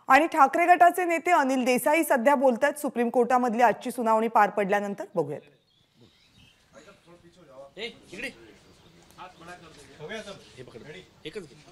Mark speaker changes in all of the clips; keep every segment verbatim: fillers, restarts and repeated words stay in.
Speaker 1: आणि ठाकरे गटाचे नेते अनिल देसाई सध्या बोलतात सुप्रीम कोर्टामधली आजची सुनावणी पार पडल्यानंतर बघूयात।
Speaker 2: ए इकडे हो गया सब हे पकड एकच घे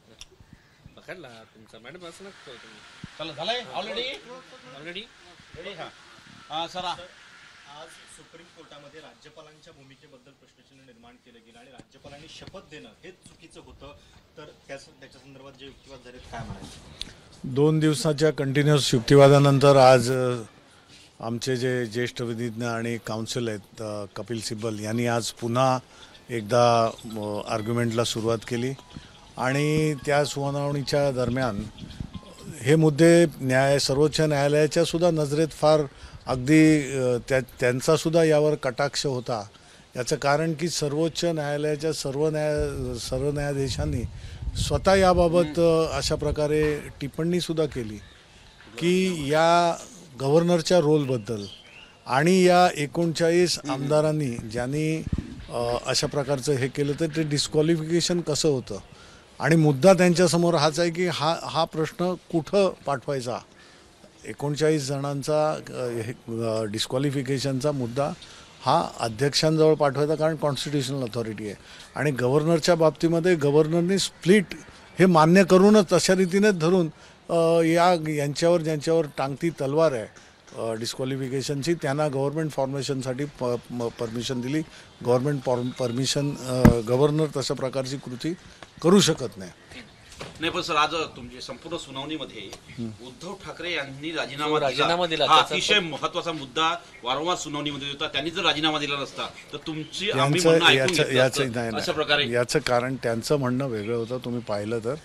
Speaker 2: पकडला तुमचा मॅडम असं नका तुम्ही चला झालंय ऑलरेडी ऑलरेडी रेडी हां हां सर
Speaker 3: आज सुप्रीम कोर्टामध्ये राज्यपालांच्या भूमिकेबद्दल प्रश्नचिन्ह निर्माण केलं गेलं आणि राज्यपालांनी शपथ देणं हे चुकीचं होतं तर त्याच्या संदर्भात जे युक्तिवाद झाले काय म्हणायचं।
Speaker 4: दोन दिवसाच्या कंटिन्युअस युक्तिवादानंतर आज आमचे जे ज्येष्ठ विधिज्ञ आणि काउन्सिल आहेत कपिल सिब्बल यांनी आज पुन्हा एकदा आर्ग्युमेंटला सुरुवात केली आणि त्या सुनावणीच्या दरम्यान हे मुद्दे न्याय सर्वोच्च न्यायालयाच्या सुद्धा नजरेत फार अगदी त्या त्यांचा सुद्धा यावर कटाक्ष होता। याचं कारण की सर्वोच्च न्यायालयाच्या सर्व न्याय सर्व न्यायाधीशांनी स्वतः याबाबत अशा प्रकारे टिप्पणीसुद्धा केली की या गव्हर्नरच्या रोलबद्दल आणि या एकोणचाळीस आमदारांनी ज्यांनी अशा प्रकारचं हे केलं तर ते डिस्क्वालिफिकेशन कसं होतं आणि मुद्दा त्यांच्यासमोर हाच आहे की हा हा प्रश्न कुठं पाठवायचा। एकोणचाळीस जणांचा डिस्क्वालिफिकेशनचा मुद्दा हा अध्यक्षांजवळ पाठवायचा कारण कॉन्स्टिट्युशनल अथॉरिटी आहे आणि गव्हर्नरच्या बाबतीमध्ये गव्हर्नरने स्प्लिट हे मान्य करूनच अशा रीतीने धरून या यांच्यावर ज्यांच्यावर टांगती तलवार आहे डिस्क्वालिफिकेशनची त्यांना गव्हर्नमेंट फॉर्मेशनसाठी प परमिशन दिली। गव्हर्नमेंट परमिशन गव्हर्नर तशा प्रकारची कृती करू शकत नाही।
Speaker 2: नाही पण सर आज तुमच्या संपूर्ण सुनावणीमध्ये उद्धव ठाकरे यांनी राजीनामा
Speaker 5: राजीनामा दिला
Speaker 2: हा अतिशय महत्त्वाचा मुद्दा वारंवार सुनावणीमध्ये होता। त्यांनी जर राजीनामा दिला नसता तर तुमची आम्ही म्हणणं ऐकून घेतलं असतं अशा प्रकारे।
Speaker 4: याचं कारण त्यांचं म्हणणं वेगळं होतं। तुम्ही पाहिलं तर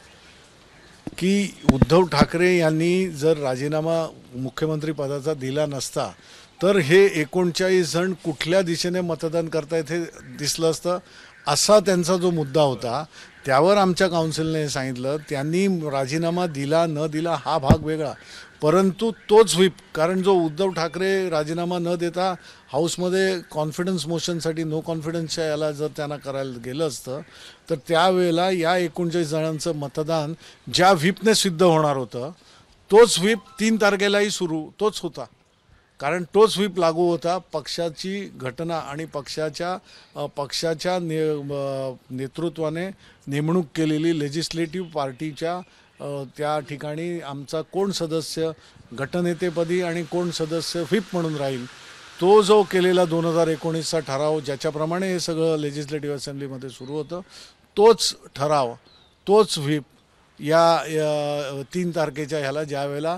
Speaker 4: की उद्धव ठाकरे यांनी जर राजीनामा मुख्यमंत्री पदाचा दिला नसता तर हे एकोणचाळीस जण कुठल्या दिशेने मतदान करतायत हे दिसलं असतं असा त्यांचा जो मुद्दा होता। त्यावर आमच्या काउन्सिलने सांगितलं त्यांनी राजीनामा दिला न दिला हा भाग वेगळा परंतु तोच व्हीप कारण जो उद्धव ठाकरे राजीनामा न देता हाऊसमध्ये कॉन्फिडन्स मोशनसाठी नो कॉन्फिडन्सच्या याला जर त्यांना करायला गेलं असतं तर त्यावेळेला या एकोणचाळीस जणांचं मतदान ज्या व्हीपने सिद्ध होणार होतं तोच व्हीप तीन तारखेलाही सुरू तोच होता कारण तोच व्हीप लागू होता। पक्षाची घटना आणि पक्षाच्या पक्षाच्या ने नेतृत्वाने नेमणूक केलेली लेजिस्लेटिव्ह पार्टीच्या त्या ठिकाणी आमचा कोण सदस्य गटनेतेपदी आणि कोण सदस्य व्हीप म्हणून राहील तो जो केलेला दोन हजार एकोणीसचा ठराव ज्याच्याप्रमाणे हे सगळं लेजिस्लेटिव्ह असेंब्लीमध्ये सुरू होतं तोच ठराव तोच व्हीप या तीन तारखेच्या ह्याला ज्या वेळेला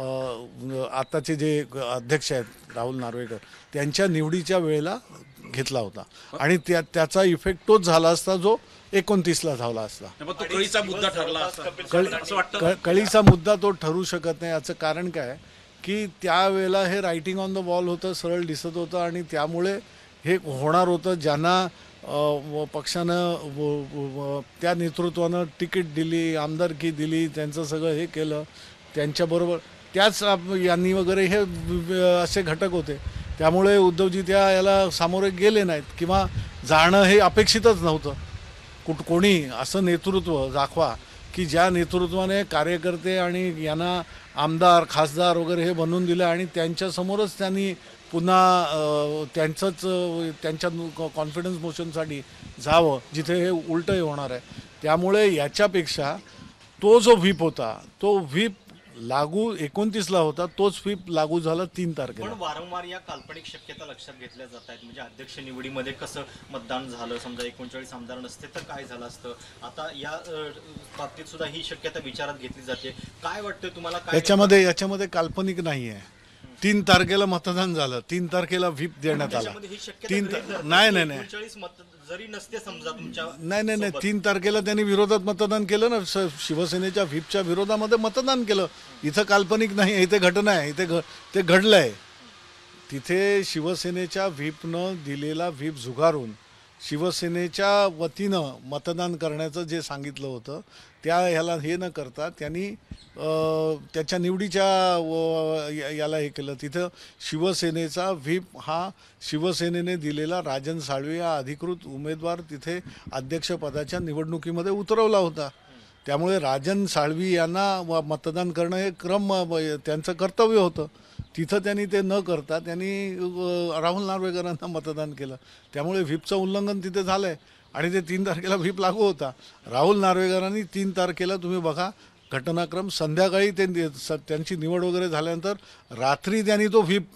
Speaker 4: आताचे जे अध्यक्ष आहेत राहुल नार्वेकर त्यांच्या निवडीच्या वेळेला घेतला होता आणि त्या त्याचा इफेक्ट तोच झाला असता जो एकोणतीसला झाला असता।
Speaker 2: कळीचा मुद्दा ठरला असता
Speaker 4: कळीचा मुद्दा तो ठरू शकत नाही। याचं कारण काय की त्यावेळेला हे रायटिंग ऑन द वॉल होतं सरळ दिसत होतं आणि त्यामुळे हे होणार होतं ज्यांना पक्षानं त्या नेतृत्वानं तिकीट दिली आमदारकी दिली त्यांचं सगळं हे केलं त्यांच्याबरोबर त्याच यांनी वगैरे हे असे घटक होते त्यामुळे उद्धवजी त्या याला सामोरे गेले नाहीत किंवा जाणं हे अपेक्षितच नव्हतं। कुठ कोणी असं नेतृत्व दाखवा की ज्या नेतृत्वाने कार्यकर्ते आणि यांना आमदार खासदार वगैरे हे बनवून दिलं आणि त्यांच्यासमोरच त्यांनी पुन्हा त्यांचंच त्यांच्या कॉन्फिडन्स मोशनसाठी जावं जिथे हे उलटंही होणार आहे। त्यामुळे याच्यापेक्षा तो जो व्हीप होता तो व्हीप लागू एकोणतीसला होता तोच व्हीप लागू झाला तीन तारखेला।
Speaker 3: पण वारंवार या काल्पनिक शक्यता लक्षात घेतल्या जात आहेत म्हणजे अध्यक्ष निवडीमध्ये कसं मतदान झालं समजा एकोणचाळीस आमदार नसते तर काय झालं असतं आता या बाबतीत सुद्धा ही शक्यता विचारात घेतली जाते। काय वाटतं तुम्हाला काय
Speaker 4: याच्यामध्ये याच्यामध्ये काल्पनिक नाही आहे। तीन तारखेला मतदान झालं तीन तारखेला व्हीप देण्यात आला तीन नाही नाही नाही
Speaker 3: जरी नसते समजा तुमच्या
Speaker 4: नाही नाही नाही तीन तारखेला त्यांनी विरोधात मतदान केलं ना शिवसेनेच्या व्हीपच्या विरोधामध्ये मतदान केलं। इथं काल्पनिक नाही इथे घटना आहे इथे घ ते घडलंय तिथे शिवसेनेच्या व्हीपनं दिलेला व्हीप झुगारून शिवसेनेच्या वतीनं मतदान करण्याचं जे सांगितलं होतं त्या ह्याला हे न करता त्यांनी त्याच्या निवडीच्या याला हे केलं। तिथं शिवसेनेचा व्हीप हा शिवसेनेने दिलेला राजन साळवे हा अधिकृत उमेदवार तिथे अध्यक्षपदाच्या निवडणुकीमध्ये उतरवला होता। त्यामुळे राजन साळवी यांना व- मतदान करणं हे क्रम अ, त्यांचं कर्तव्य होतं. तिथं त्यांनी ते न करता त्यांनी अ, राहुल नार्वेकरांना मतदान केलं. त्यामुळे व्हीपचं उल्लंघन तिथे झालं आहे आणि ते तीन तारखेला व्हीप लागू होता. राहुल नार्वेकरांनी तीन तारखेला तुम्ही बघा घटनाक्रम संध्याकाळी ते स- त्यांची निवड वगैरे झाल्यानंतर रात्री त्यांनी तो व्हीप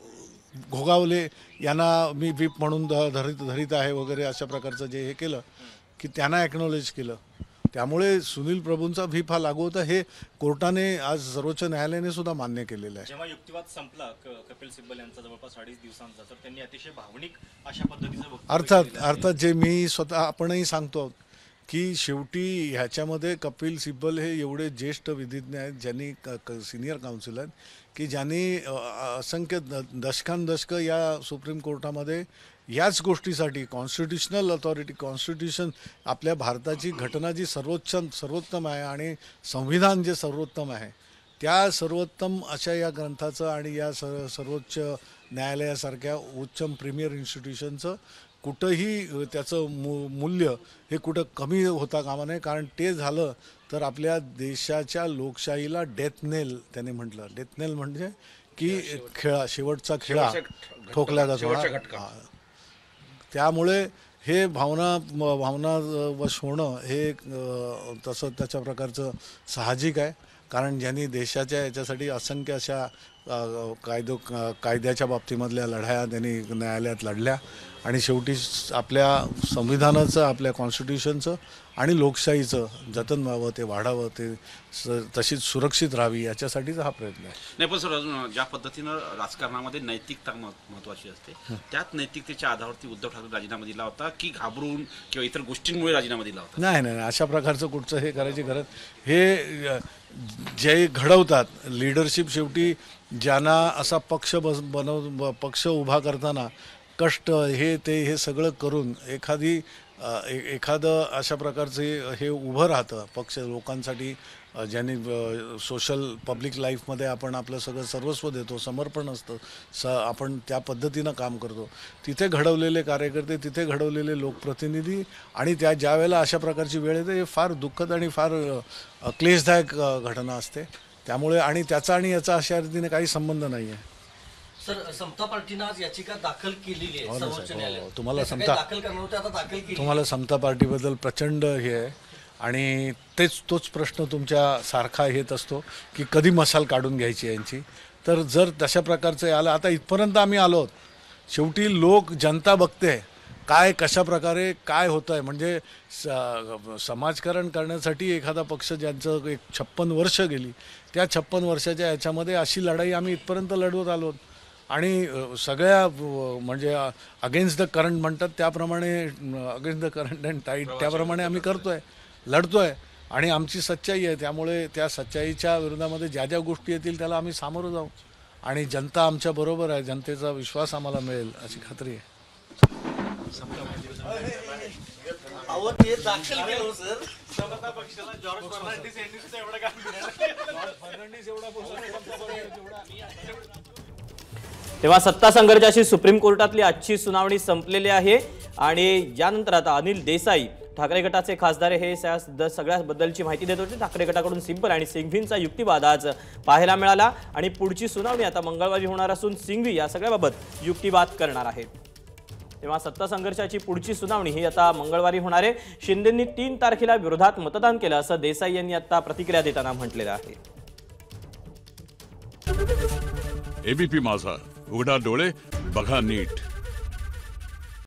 Speaker 4: घोगावले यांना मी व्हीप म्हणून ध- धरीत धरीत आहे वगैरे अशा प्रकारचं जे हे केलं की त्यांना ॲक्नॉलेज केलं. त्यामुळे सुनील प्रभूंचा व्हीप हा लागू होता हे कोर्टाने आज सर्वोच्च न्यायालयाने सुद्धा मान्य केलेलं आहे.
Speaker 3: जेव्हा युक्तिवाद संपला क- कपिल सिब्बल यांचा जवळपास अडीच दिवसांचा, तर त्यांनी अतिशय भावनिक अशा पद्धतीचं वक्तव्य
Speaker 4: अर्थात
Speaker 3: केलेलं आहे.
Speaker 4: अर्थात जे मी स्वतः आपणही सांगतो आहोत की शेवटी ह्याच्यामध्ये कपिल सिब्बल हे एवढे ज्येष्ठ विधिज्ञ आहेत ज्यांनी सिनियर काउन्सिल आहेत की ज्यांनी अ, असंख्य द दशकांदशकं या सुप्रीम कोर्टामध्ये याच गोष्टीसाठी कॉन्स्टिट्युशनल अथॉरिटी कॉन्स्टिट्यूशन आपल्या भारताची घटना जी सर्वोच्च सर्वोत्तम आहे आणि संविधान जे सर्वोत्तम आहे त्या सर्वोत्तम अशा या ग्रंथाचं आणि या सर्व सर्वोच्च न्यायालयासारख्या उच्चम प्रीमियर इन्स्टिट्यूशनचं कुठंही त्याचं मू मूल्य हे कुठं कमी होता कामा नये. कारण ते झालं तर आपल्या देशाच्या लोकशाहीला डेथ नेल त्याने म्हटलं. डेथ नेल म्हणजे की खेळा शेवटचा खेळा ठोकला जातो. हा. त्यामुळे हे भावना भावना वश होणं हे अ, तसं त्याच्या प्रकारचं साहजिक आहे. कारण ज्यांनी देशाच्या याच्यासाठी असंख्य अशा अ, कायदो कायद्याच्या बाबतीमधल्या लढाया त्यांनी न्यायालयात लढल्या आणि शेवटी आपल्या संविधानाचं आपल्या कॉन्स्टिट्यूशनचं आणि लोकशाहीचं जतन व्हावं, ते वाढावं, ते स तशीच सुरक्षित राहावी याच्यासाठीच हा प्रयत्न आहे.
Speaker 2: नाही पण सर अजून ज्या पद्धतीनं राजकारणामध्ये नैतिकता मह- महत्त्वाची असते त्याच नैतिकतेच्या आधारावरती उद्धव ठाकरे राजीनामा दिला होता की घाबरून किंवा इतर गोष्टींमुळे राजीनामा दिला होता?
Speaker 4: नाही नाही नाही, अशा प्रकारचं कुठचं हे करायची गरज हे अ, जे घडवतात लिडरशिप शेवटी ज्यांना असा पक्ष बस बनव ब- पक्ष उभा करताना कष्ट हे ते हे सगळं करून एखादी अ, ए- एखादं अशा प्रकारचे हे उभं राहतं पक्ष लोकांसाठी अ, ज्यांनी सोशल पब्लिक लाईफमध्ये आपण आपलं सगळं सर्वस्व देतो, समर्पण असतं, स आपण त्या पद्धतीनं काम करतो. तिथे घडवलेले कार्यकर्ते, तिथे घडवलेले लोकप्रतिनिधी आणि त्या ज्या वेळेला अशा प्रकारची वेळ येते हे फार दुःखद आणि फार अ, क्लेशदायक अ, घटना असते. त्यामुळे आणि त्याचा आणि याचा अशा रीतीने काही संबंध नाही आहे.
Speaker 5: सर, समता पार्टीनं आज याचिका दाखल केलेली
Speaker 4: हो
Speaker 5: आहे
Speaker 4: ना
Speaker 5: सर्वोच्च
Speaker 4: साहेब, हो,
Speaker 5: न्यायालयात.
Speaker 4: हो. तुम्हाला
Speaker 5: ते सगळे
Speaker 4: समता-
Speaker 5: दाखल करणार होते, आता दाखल केली.
Speaker 4: तुम्हाला समता पार्टीबद्दल प्रचंड हे आहे आणि तेच तोच प्रश्न तुमच्या सारखा येत असतो की कधी मसाल काढून घ्यायची यांची. तर जर तशा प्रकारचं आलं आता इथपर्यंत आम्ही आलो आहोत. शेवटी लोक जनता बघते काय कशा प्रकारे काय होतं आहे. म्हणजे स समाजकारण करण्यासाठी एखादा पक्ष ज्यांचं एक छप्पन वर्ष गेली त्या छप्पन वर्षाच्या याच्यामध्ये अशी लढाई आम्ही इथपर्यंत लढवत आलो आहोत. आणि अ, सगळ्या अ, म्हणजे अगेन्स्ट द करंट म्हणतात त्याप्रमाणे against the current and tide त्याप्रमाणे आम्ही करतोय, लढतोय आणि आमची सच्चाई आहे. त्यामुळे त्या सच्चाईच्या विरोधामध्ये ज्या ज्या गोष्टी येतील त्याला आम्ही सामोरं जाऊ आणि जनता आमच्या बरोबर आहे. जनतेचा विश्वास आम्हाला मिळेल अशी खात्री आहे.
Speaker 5: अहो, ते दाखल केलं हो, सर.
Speaker 6: तेव्हा सत्ता संघर्षाची सुप्रीम कोर्टातली आजची सुनावणी संपलेली आहे आणि यानंतर आता अनिल देसाई ठाकरे गटाचे खासदार हे त्या सगळ्याबद्दलची माहिती देत होते. ठाकरे गटाकडून सिब्बल आणि सिंघवींचा युक्तिवाद आज पाहायला मिळाला आणि पुढची सुनावणी आता मंगळवारी होणार असून सिंघवी या सगळ्याबाबत युक्तिवाद करणार आहेत. तेव्हा सत्ता संघर्षाची पुढची सुनावणी ही आता मंगळवारी होणार आहे. शिंदेंनी तीन तारखेला विरोधात मतदान केलं असं देसाई यांनी आता प्रतिक्रिया देताना म्हटलेलं आहे.
Speaker 7: एबीपी माझा, उघडा डोळे बघा नीट.